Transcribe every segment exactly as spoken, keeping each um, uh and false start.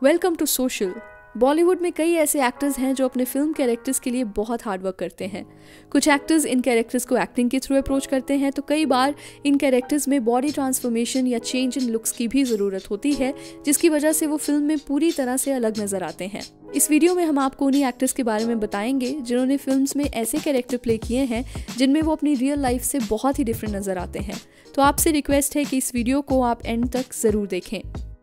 Welcome to social. Bollywood में कई ऐसे एक्टर्स हैं जो अपने फिल्म कैरेक्टर्स के लिए बहुत हार्ड वर्क करते हैं। कुछ एक्टर्स इन कैरेक्टर्स को एक्टिंग के थ्रू अप्रोच करते हैं, तो कई बार इन कैरेक्टर्स में बॉडी ट्रांसफॉर्मेशन या चेंज इन लुक्स की भी ज़रूरत होती है, जिसकी वजह से वो फिल्म में पूरी तरह से अलग नजर आते हैं। इस वीडियो में हम आपको उन्हीं एक्टर्स के बारे में बताएंगे जिन्होंने फिल्म्स में ऐसे कैरेक्टर प्ले किए हैं जिनमें वो अपनी रियल लाइफ से बहुत ही डिफरेंट नजर आते हैं। तो आपसे रिक्वेस्ट है कि इस वीडियो को आप एंड तक जरूर देखें।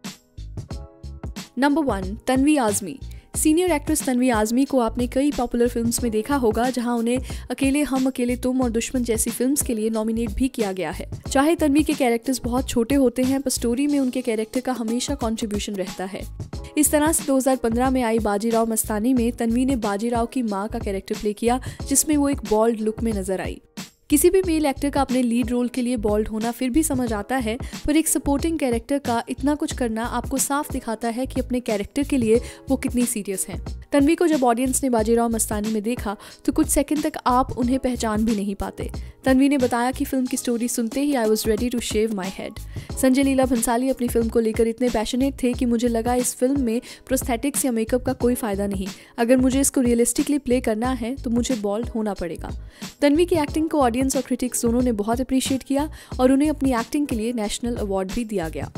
Number one, Tanvi Azmi. Senior actress Tanvi Azmi को आपने कई पॉपुलर फिल्म्स में देखा होगा, जहां उन्हें अकेले हम अकेले तुम और दुश्मन जैसी फिल्म्स के लिए नॉमिनेट भी किया गया है। चाहे तन्वी के कैरेक्टर्स बहुत छोटे होते हैं, पर स्टोरी में उनके कैरेक्टर का हमेशा कंट्रीब्यूशन रहता है। इस तरह से दो हज़ार पंद्रह में आई बाजीराव मस्तानी में तन्वी ने बाजीराव की मां का कैरेक्टर प्ले किया, जिसमें वो एक बॉल्ड लुक में नजर आई। किसी भी मेल एक्टर का अपने लीड रोल के लिए बॉल्ड होना फिर भी समझ आता है, पर एक सपोर्टिंग कैरेक्टर का इतना कुछ करना आपको साफ दिखाता है कि अपने कैरेक्टर के लिए वो कितनी सीरियस हैं। तन्वी को जब ऑडियंस ने बाजीराव मस्तानी में देखा तो कुछ सेकंड तक आप उन्हें पहचान भी नहीं पाते। तन्वी ने बताया कि फिल्म की स्टोरी सुनते ही I was ready to shave my head. Sanjay Leela Bhansali अपनी फिल्म को लेकर इतने पैशनेट थे कि मुझे लगा इस फिल्म में प्रोस्थेटिक्स या मेकअप का कोई फायदा नहीं। अगर मुझे इसको रियलिस्टिकली प्ले करना है तो मुझे बॉल्ड होना पड़ेगा। तन्वी की एक्टिंग को ऑडियंस और क्रिटिक्स दोनों ने बहुत अप्रिशिएट किया और उन्हें अपनी एक्टिंग के लिए नेशनल अवार्ड भी दिया गया।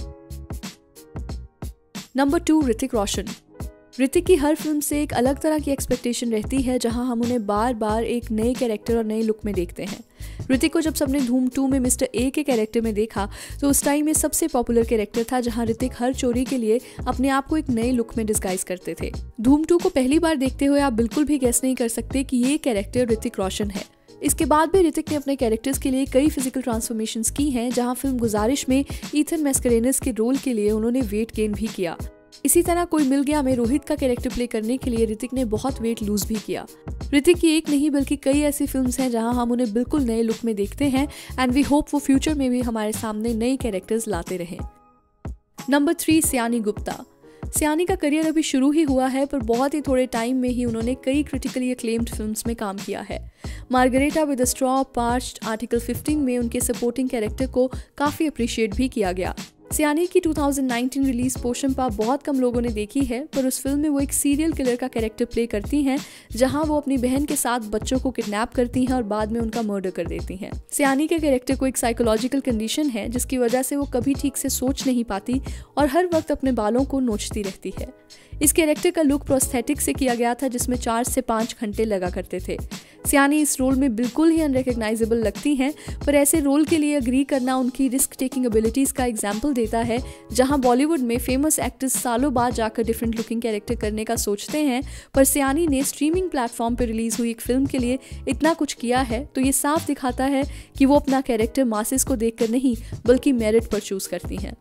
Number two, Hrithik Roshan. ऋतिक की हर फिल्म से एक अलग तरह की एक्सपेक्टेशन रहती है, जहां हम उन्हें बार बार एक नए कैरेक्टर और नए लुक में देखते हैं। ऋतिक को जब सबने धूम टू में मिस्टर ए के कैरेक्टर में देखा तो उस टाइम में सबसे पॉपुलर कैरेक्टर था, जहां ऋतिक हर चोरी के लिए अपने आप को एक नए लुक में डिस्गाइज करते थे। धूम टू को पहली बार देखते हुए आप बिल्कुल भी गेस नहीं कर सकते कि ये कैरेक्टर ऋतिक रोशन है। इसके बाद भी ऋतिक ने अपने कैरेक्टर्स के लिए कई फिजिकल ट्रांसफॉर्मेशंस की हैं, जहां फिल्म गुजारिश में ईथन मैस्करेनस के रोल के लिए उन्होंने वेट गेन भी किया। इसी तरह कोई मिल गया में रोहित का कैरेक्टर प्ले करने के लिए ऋतिक ने बहुत वेट लूज भी किया। ऋतिक की एक नहीं बल्कि कई ऐसी फिल्म्स हैं जहां हम उन्हें बिल्कुल नए लुक में देखते हैं, एंड वी होप वो फ्यूचर में भी हमारे सामने नए कैरेक्टर्स लाते रहें। नंबर थ्री, सियानी गुप्ता। सियानी का करियर अभी शुरू ही हुआ है, पर बहुत ही थोड़े टाइम में ही उन्होंने कई क्रिटिकली अक्लेम्ड फिल्म्स में काम किया है। Margarita with a straw, parched, article fifteen में उनके सपोर्टिंग कैरेक्टर को काफी अप्रिशिएट भी किया गया। सियानी की दो हज़ार उन्नीस रिलीज पोशंपा बहुत कम लोगों ने देखी है, पर उस फिल्म में वो एक सीरियल किलर का कैरेक्टर प्ले करती हैं, जहां वो अपनी बहन के साथ बच्चों को किडनैप करती हैं और बाद में उनका मर्डर कर देती हैं। सियानी के कैरेक्टर को एक साइकोलॉजिकल कंडीशन है, जिसकी वजह से वो कभी ठीक से सोच नहीं पाती और हर वक्त अपने बालों को नोचती रहती है। इस कैरेक्टर का लुक प्रोस्थेटिक से किया गया था, जिसमें चार से पाँच घंटे लगा करते थे। सियानी इस रोल में बिल्कुल ही अनरिकॉग्नाइजेबल लगती हैं, पर ऐसे रोल के लिए अग्री करना उनकी रिस्क टेकिंग एबिलिटीज का एग्जाम्पल देता है। जहां बॉलीवुड में फेमस एक्टर्स सालों बाद जाकर डिफरेंट लुकिंग कैरेक्टर करने का सोचते हैं, पर सियानी ने स्ट्रीमिंग प्लेटफॉर्म पर रिलीज हुई एक फिल्म के लिए इतना कुछ किया है, तो ये साफ दिखाता है कि वो अपना कैरेक्टर मासेस को देखकर नहीं बल्कि मेरिट पर चूज करती हैं।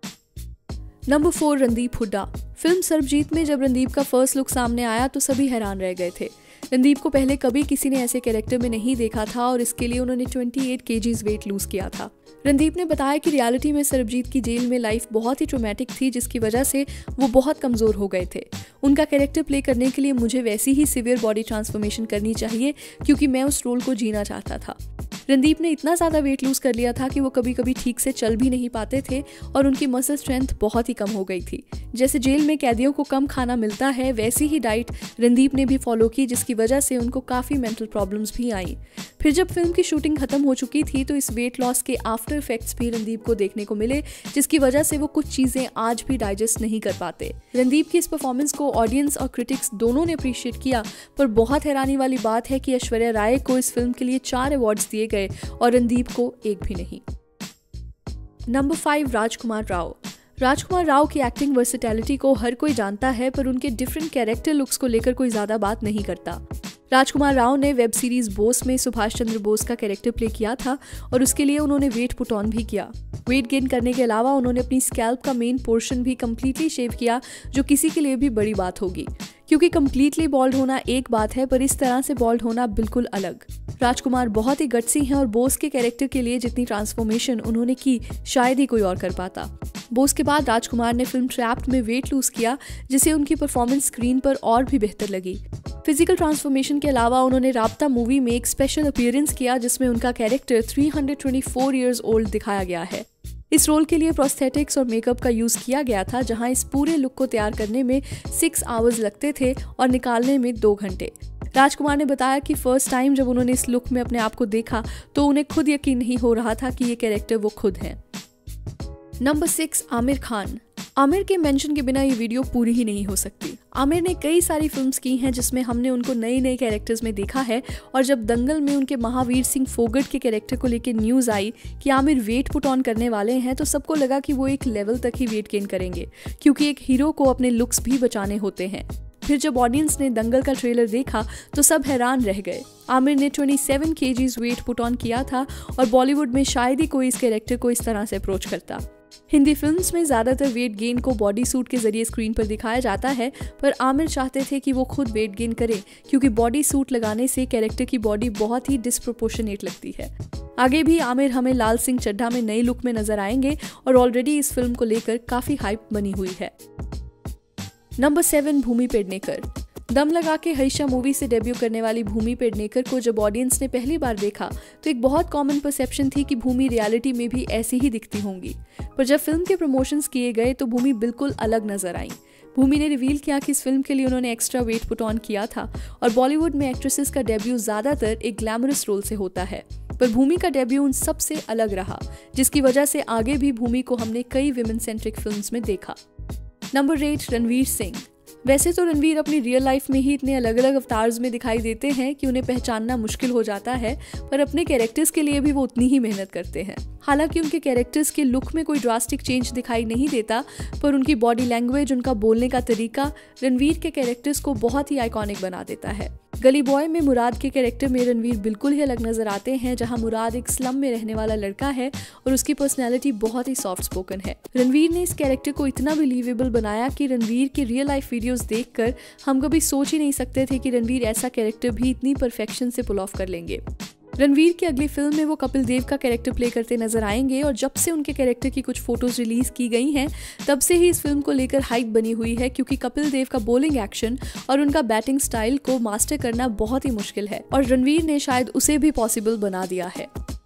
Number four, Randeep Hooda. Film Sarbjit में जब रणदीप का फर्स्ट लुक सामने आया तो सभी हैरान रह गए थे। रणदीप को पहले कभी किसी ने ऐसे कैरेक्टर में नहीं देखा था और इसके लिए उन्होंने अट्ठाईस केजीज वेट लूज किया था। रणदीप ने बताया कि रियलिटी में सरबजीत की जेल में लाइफ बहुत ही ट्रोमैटिक थी, जिसकी वजह से वो बहुत कमजोर हो गए थे। उनका कैरेक्टर प्ले करने के लिए मुझे वैसी ही सिवियर बॉडी ट्रांसफॉर्मेशन करनी चाहिए, क्योंकि मैं उस रोल को जीना चाहता था। रणदीप ने इतना ज़्यादा वेट लूज कर लिया था कि वो कभी कभी ठीक से चल भी नहीं पाते थे और उनकी मसल स्ट्रेंथ बहुत ही कम हो गई थी। जैसे जेल में कैदियों को कम खाना मिलता है, वैसी ही डाइट रणदीप ने भी फॉलो की, जिसकी वजह से उनको काफ़ी मेंटल प्रॉब्लम्स भी आई। फिर जब फिल्म की शूटिंग खत्म हो चुकी थी तो इस वेट लॉस के आफ्टर इफेक्ट्स भी रणदीप को देखने को मिले, जिसकी वजह से वो कुछ चीज़ें आज भी डाइजेस्ट नहीं कर पाते। रणदीप की इस परफॉर्मेंस को ऑडियंस और क्रिटिक्स दोनों ने अप्रिशिएट किया, पर बहुत हैरानी वाली बात है कि ऐश्वर्या राय को इस फिल्म के लिए चार अवार्ड्स दिए गए और रणदीप को एक भी नहीं। Number five, Rajkummar Rao. राजकुमार राव की एक्टिंग वर्सेटैलिटी को हर कोई जानता है, पर उनके डिफरेंट कैरेक्टर लुक्स को लेकर कोई ज्यादा बात नहीं करता। राजकुमार राव ने वेब सीरीज बोस में सुभाष चंद्र बोस का कैरेक्टर प्ले किया था और उसके लिए उन्होंने वेट पुट ऑन भी किया। वेट गेन करने के अलावा उन्होंने अपनी स्कैल्प का मेन पोर्शन भी कम्प्लीटली शेव किया, जो किसी के लिए भी बड़ी बात होगी, क्योंकि कम्प्लीटली बॉल्ड होना एक बात है, पर इस तरह से बॉल्ड होना बिल्कुल अलग। राजकुमार बहुत ही गट्सी हैं और बोस के कैरेक्टर के लिए जितनी ट्रांसफॉर्मेशन उन्होंने की शायद ही कोई और कर पाता। बोस के बाद राजकुमार ने फिल्म ट्रैप्ड में वेट लूज किया, जिससे उनकी परफॉर्मेंस स्क्रीन पर और भी बेहतर लगी। फिजिकल ट्रांसफॉर्मेशन के अलावा उन्होंने राब्ता मूवी में एक स्पेशल अपीयरेंस किया, जिसमें उनका कैरेक्टर तीन सौ चौबीस इयर्स ओल्ड दिखाया गया है। इस रोल के लिए प्रोस्थेटिक्स और मेकअप का यूज किया गया था, जहां इस पूरे लुक को तैयार करने में सिक्स आवर्स लगते थे और निकालने में दो घंटे। राजकुमार ने बताया कि फर्स्ट टाइम जब उन्होंने इस लुक में अपने आप को देखा तो उन्हें खुद यकीन नहीं हो रहा था कि ये कैरेक्टर वो खुद हैं। Number six, Aamir Khan. आमिर के मेंशन के बिना ये वीडियो पूरी ही नहीं हो सकती। आमिर ने कई सारी फिल्म्स की हैं जिसमें हमने उनको नए नए कैरेक्टर्स में देखा है, और जब दंगल में उनके महावीर सिंह फोगट के कैरेक्टर को लेकर न्यूज़ आई कि आमिर वेट पुट ऑन करने वाले हैं तो सबको लगा कि वो एक लेवल तक ही वेट गेन करेंगे, क्योंकि एक हीरो को अपने लुक्स भी बचाने होते हैं। फिर जब ऑडियंस ने दंगल का ट्रेलर देखा तो सब हैरान रह गए। आमिर ने सत्ताईस केजीज वेट पुट ऑन किया था और बॉलीवुड में शायद ही कोई इस कैरेक्टर को इस तरह से अप्रोच करता। हिंदी फिल्म्स में ज़्यादातर वेट गेन को बॉडी सूट के जरिए स्क्रीन पर दिखाया जाता है, पर आमिर चाहते थे कि वो खुद वेट गेन करें, क्योंकि बॉडी सूट लगाने से कैरेक्टर की बॉडी बहुत ही डिस्प्रोपोर्शनेट लगती है। आगे भी आमिर हमें लाल सिंह चड्ढा में नई लुक में नजर आएंगे और ऑलरेडी इस फिल्म को लेकर काफ़ी हाइप बनी हुई है। Number seven, Bhumi Pednekar. दम लगा के हईशा मूवी से डेब्यू करने वाली भूमि पेडनेकर को जब ऑडियंस ने पहली बार देखा तो एक बहुत कॉमन परसेप्शन थी कि भूमि रियलिटी में भी ऐसी ही दिखती होंगी, पर जब फिल्म के प्रमोशंस किए गए तो भूमि बिल्कुल अलग नजर आई। भूमि ने रिवील किया कि इस फिल्म के लिए उन्होंने एक्स्ट्रा वेट पुट ऑन किया था, और बॉलीवुड में एक्ट्रेसेस का डेब्यू ज्यादातर एक ग्लैमरस रोल से होता है, पर भूमि का डेब्यू उन सबसे अलग रहा, जिसकी वजह से आगे भी भूमि को हमने कई विमेन सेंट्रिक फिल्म्स में देखा। Number eight, Ranveer Singh. वैसे तो रणवीर अपनी रियल लाइफ में ही इतने अलग अलग अवतार्स में दिखाई देते हैं कि उन्हें पहचानना मुश्किल हो जाता है, पर अपने कैरेक्टर्स के लिए भी वो उतनी ही मेहनत करते हैं। हालांकि उनके कैरेक्टर्स के लुक में कोई ड्रास्टिक चेंज दिखाई नहीं देता, पर उनकी बॉडी लैंग्वेज, उनका बोलने का तरीका रणवीर के कैरेक्टर्स को बहुत ही आइकॉनिक बना देता है। गली बॉय में मुराद के कैरेक्टर में रणवीर बिल्कुल ही अलग नजर आते हैं, जहां मुराद एक स्लम में रहने वाला लड़का है और उसकी पर्सनैलिटी बहुत ही सॉफ्ट स्पोकन है। रणवीर ने इस कैरेक्टर को इतना बिलीवेबल बनाया कि रणवीर के रियल लाइफ वीडियोस देखकर हम कभी सोच ही नहीं सकते थे कि रणवीर ऐसा कैरेक्टर भी इतनी परफेक्शन से पुल ऑफ कर लेंगे। रणवीर की अगली फिल्म में वो कपिल देव का कैरेक्टर प्ले करते नजर आएंगे, और जब से उनके कैरेक्टर की कुछ फोटोज रिलीज की गई हैं तब से ही इस फिल्म को लेकर हाइप बनी हुई है, क्योंकि कपिल देव का बॉलिंग एक्शन और उनका बैटिंग स्टाइल को मास्टर करना बहुत ही मुश्किल है, और रणवीर ने शायद उसे भी पॉसिबल बना दिया है।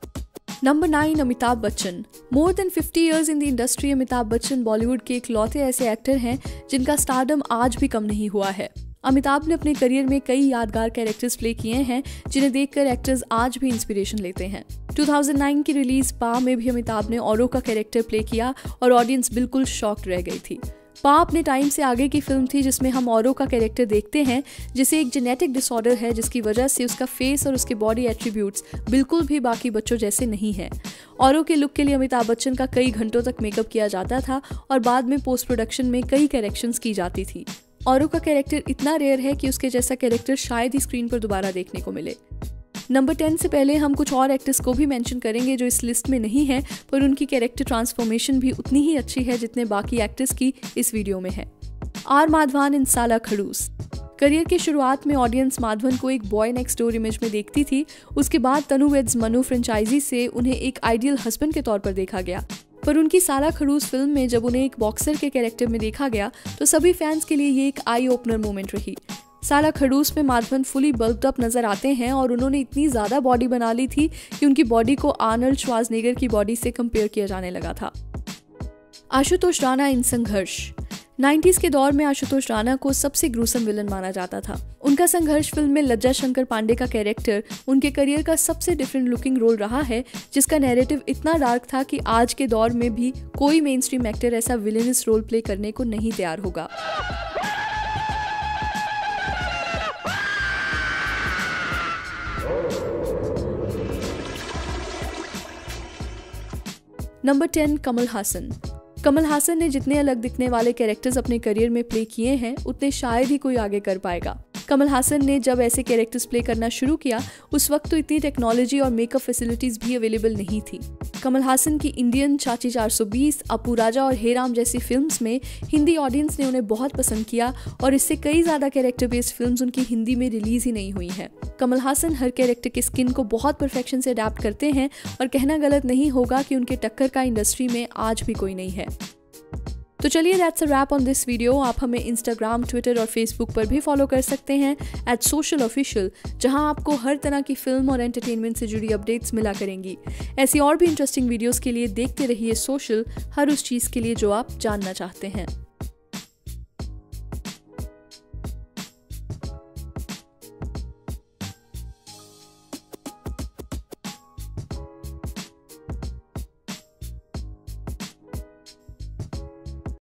Number nine, Amitabh Bachchan. More than fifty years in the industry, Amitabh Bachchan Bollywood के इकलौते ऐसे एक्टर हैं जिनका स्टारडम आज भी कम नहीं हुआ है। अमिताभ ने अपने करियर में कई यादगार कैरेक्टर्स प्ले किए हैं जिन्हें देखकर एक्टर्स आज भी इंस्पिरेशन लेते हैं। दो हज़ार नौ की रिलीज पा में भी अमिताभ ने औरों का कैरेक्टर प्ले किया और ऑडियंस बिल्कुल शॉक्ड रह गई थी। पा अपने टाइम से आगे की फिल्म थी जिसमें हम औरों का कैरेक्टर देखते हैं, जिसे एक जेनेटिक डिसऑर्डर है, जिसकी वजह से उसका फेस और उसके बॉडी एट्रीब्यूट्स बिल्कुल भी बाकी बच्चों जैसे नहीं है। औरों के लुक के लिए अमिताभ बच्चन का कई घंटों तक मेकअप किया जाता था और बाद में पोस्ट प्रोडक्शन में कई करेक्शंस की जाती थी। औरों का कैरेक्टर इतना रेयर है कि उसके जैसा कैरेक्टर शायद ही स्क्रीन पर दोबारा देखने को मिले। नंबर टेन से पहले हम कुछ और एक्टर्स को भी मेंशन करेंगे जो इस लिस्ट में नहीं है, पर उनकी कैरेक्टर ट्रांसफॉर्मेशन भी उतनी ही अच्छी है जितने बाकी एक्टर्स की इस वीडियो में है। आर माधवन इन साला खड़ूस। करियर की शुरुआत में ऑडियंस माधवन को एक बॉय नेक्स्ट डोर इमेज में देखती थी। उसके बाद तनु वेड्स मनु फ्रेंचाइजी से उन्हें एक आइडियल हस्बैंड के तौर पर देखा गया, पर उनकी साला खड़ूस फिल्म में जब उन्हें एक बॉक्सर के कैरेक्टर में देखा गया तो सभी फैंस के लिए ये एक आई ओपनर मोमेंट रही। साला खड़ूस में माधवन फुली बल्क्ड अप नजर आते हैं और उन्होंने इतनी ज्यादा बॉडी बना ली थी कि उनकी बॉडी को आर्नल्ड श्वार्ज़नेगर की बॉडी से कंपेयर किया जाने लगा था। आशुतोष राणा इन संघर्ष। नाइंटीज़ के दौर में आशुतोष राणा को सबसे ग्रूसम विलन माना जाता था। उनका संघर्ष फिल्म में लज्जा शंकर पांडे का कैरेक्टर उनके करियर का सबसे डिफरेंट लुकिंग रोल रहा है, जिसका नैरेटिव इतना डार्क था कि आज के दौर में भी कोई मेन स्ट्रीम एक्टर ऐसा विलेनस रोल प्ले करने को नहीं तैयार होगा। Number ten, Kamal Haasan. कमल हासन ने जितने अलग दिखने वाले कैरेक्टर्स अपने करियर में प्ले किए हैं उतने शायद ही कोई आगे कर पाएगा। कमल हासन ने जब ऐसे कैरेक्टर्स प्ले करना शुरू किया उस वक्त तो इतनी टेक्नोलॉजी और मेकअप फैसिलिटीज भी अवेलेबल नहीं थी। कमल हासन की इंडियन, चाची चार सौ बीस, अपू राजा और हे राम जैसी फिल्म्स में हिंदी ऑडियंस ने उन्हें बहुत पसंद किया और इससे कई ज्यादा कैरेक्टर बेस्ड फिल्म्स उनकी हिंदी में रिलीज ही नहीं हुई हैं। कमल हासन हर कैरेक्टर के स्किन को बहुत परफेक्शन से अडैप्ट करते हैं और कहना गलत नहीं होगा कि उनके टक्कर का इंडस्ट्री में आज भी कोई नहीं है। तो चलिए that's a wrap on this video. आप हमें इंस्टाग्राम, ट्विटर और फेसबुक पर भी फॉलो कर सकते हैं एट सोशल ऑफिशियल, जहां आपको हर तरह की फिल्म और एंटरटेनमेंट से जुड़ी अपडेट्स मिला करेंगी। ऐसी और भी इंटरेस्टिंग वीडियोस के लिए देखते रहिए सोशल, हर उस चीज़ के लिए जो आप जानना चाहते हैं।